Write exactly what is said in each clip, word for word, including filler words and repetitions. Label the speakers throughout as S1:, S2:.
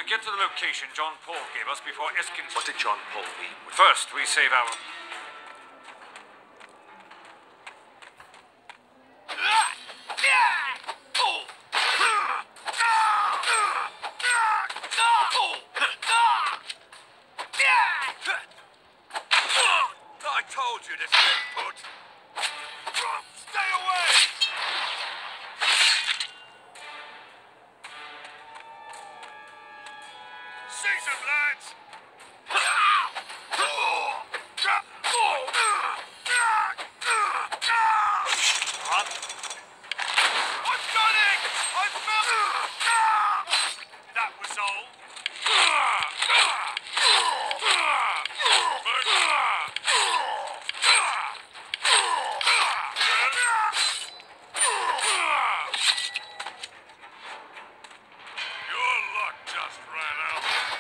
S1: get to the location John Paul gave us before Eskins...
S2: What did John Paul mean?
S1: First, we save our...
S2: I told you to stay put. Stay away! Seize him, lads! I've done it! I've found... That was all. Your luck just ran out.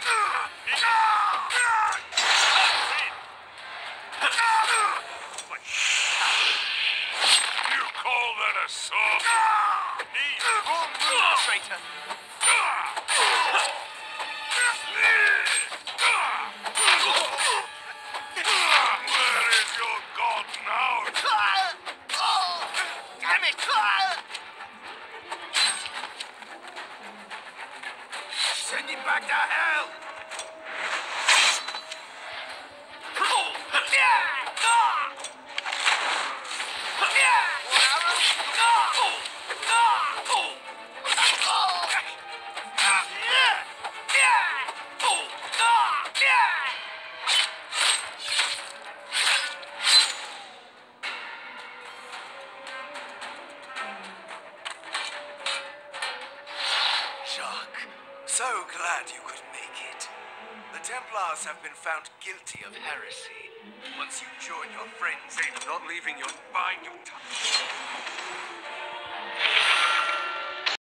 S2: You call that assault? He wrong move, traitor. Where is your god now?
S3: Damn it!
S2: Send him back to hell!
S4: Jacques, so glad you could make it. The Templars have been found guilty of heresy. Once you join your friends...
S2: I'm not leaving you. Bide your time.